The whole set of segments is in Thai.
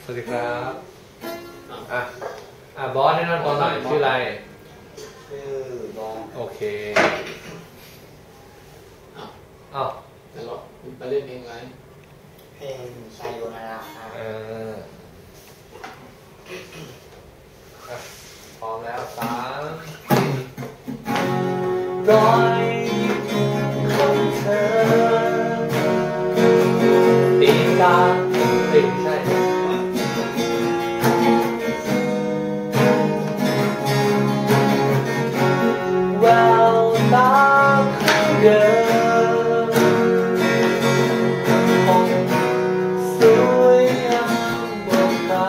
สวัสดีครับบอสแนะนำตัวหน่อยชื่ออะไรชื่อบอสโอเคอ้าวแล้วเราไปเล่นเพลงอะไรเพลงชายโยนาราพร้อมแล้วรอยของเธอตีกาไม่ใช่แววตาของเธอคงสวยงามกว่าใคร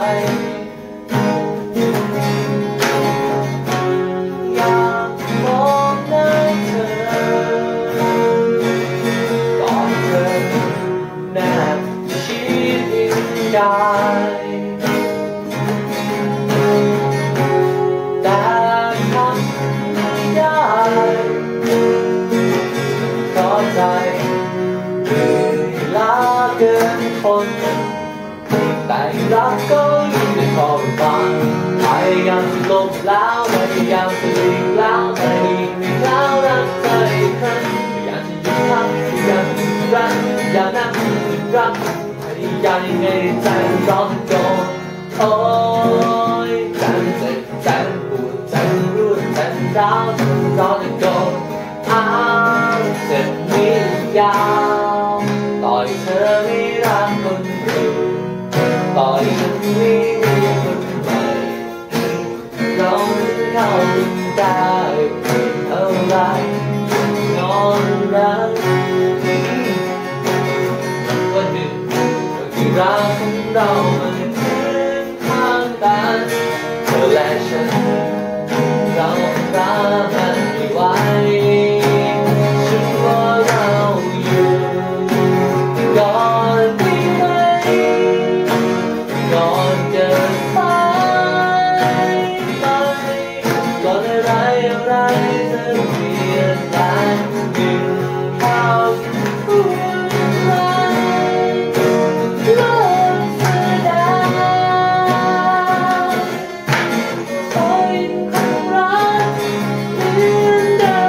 อยากมองหน้าเธอกอดเธอแนบชิดกายแต่ทำไม่ได้เพราะใจเหนื่อยล้าเกินทนแต่รักก็ยิ่งไม่พอฟังพยายามจะลบแล้วพยายามจะหลีกแล้วแต่ยิ่งไม่แล้วรักเธออีกครั้งพยายามจะหยุดพักพยายามจะรักอย่านั่งรักพยายามยังไงใจร้อนโกรธโอ้ยฉันเจ็บฉันปวดฉันรู้ฉันร้าวฉันร้อนโกรธเจ็บนิดยาวต่อยเธอไม่รักคนอื่นต่อยฉันไม่มีคนใหม่เราเข้าถึงได้เท่าไรนอนรักวันหนึ่งที่รักของเรามันถึงทางตันเธอและฉันเรารักกันไม่ไหวฉันว่าเราอยู่ก่อนที่ไหนก่อนจะสายไปก่อนอะไรจะเปลี่ยนแปลงหนึ่งคำพูดรักเลิกแสดงคอยคงรักเหมือนเดิ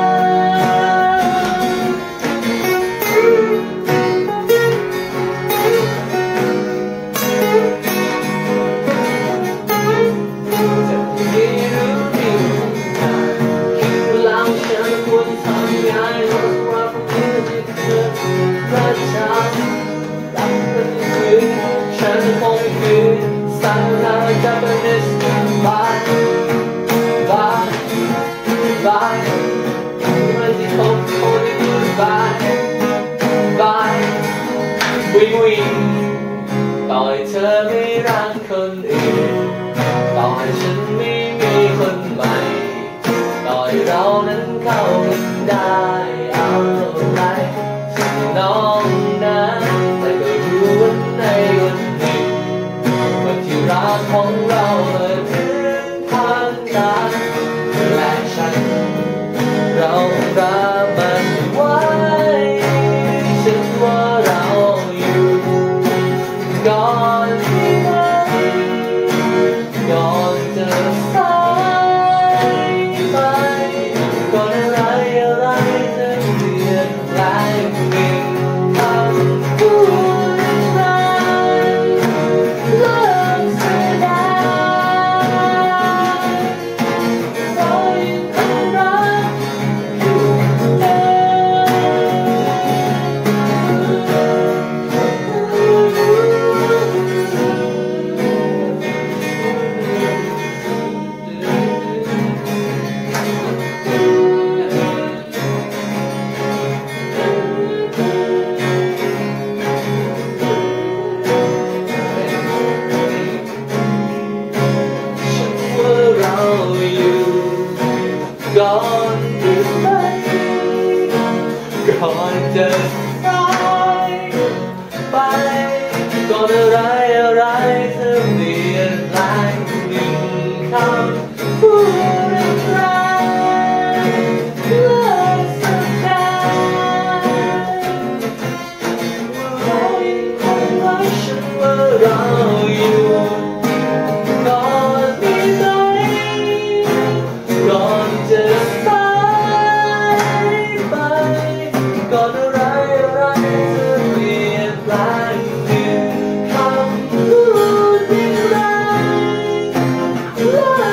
ฉันคงคือสัญญาจะเป็นบายบายบายมันที่คงคือ bye bye วิ่งวิ่งต่อยเธอไม่รักคนอื่นต่อให้ฉันไม่มีคนใหม่ต่อยเรานั้นเข้ากันได้เอาไรน้องนะแต่ก็รู้ว่าในวันหนึ่งวันที่รักของเราถึงทางตันและฉันเรารักมันไว้ฉันว่าเราอยู่ก่อนที่ไหนก่อนจะสายไปก่อนอะไรจะเปลี่ยนแปลงหนึ่งคำพูดรักเลิกแสดงเรายังคงรักอยู่เดิเราอยู่ก่อนหรือไม่ก่อนจะสายไปก่อนอะไรจะเปลี่ยนแปลงหนึ่งคำพูดรักเลิกแสดงว่าเราคงรักฉันว่าเราอยู่ love